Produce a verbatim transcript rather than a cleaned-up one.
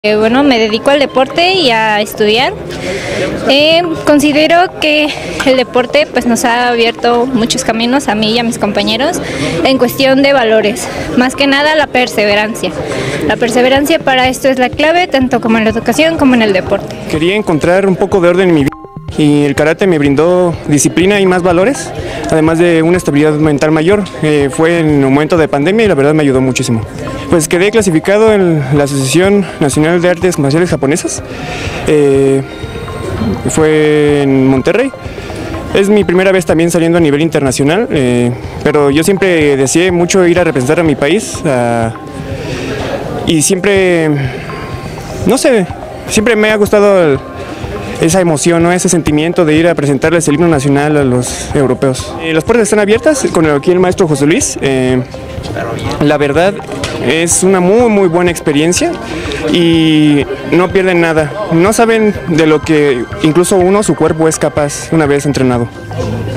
Eh, bueno, me dedico al deporte y a estudiar. Eh, considero que el deporte pues, nos ha abierto muchos caminos a mí y a mis compañeros en cuestión de valores, más que nada la perseverancia. La perseverancia para esto es la clave, tanto como en la educación como en el deporte. Quería encontrar un poco de orden en mi vida y el karate me brindó disciplina y más valores, además de una estabilidad mental mayor. Eh, fue en un momento de pandemia y la verdad me ayudó muchísimo. Pues quedé clasificado en la Asociación Nacional de Artes Marciales Japonesas, eh, fue en Monterrey. Es mi primera vez también saliendo a nivel internacional, eh, pero yo siempre deseé mucho ir a representar a mi país a, y siempre, no sé, siempre me ha gustado el, esa emoción, ¿no? Ese sentimiento de ir a presentarles el himno nacional a los europeos. Eh, las puertas están abiertas con el, aquí el maestro José Luis. Eh, la verdad es una muy muy buena experiencia y no pierden nada. No saben de lo que incluso uno, su cuerpo es capaz una vez entrenado.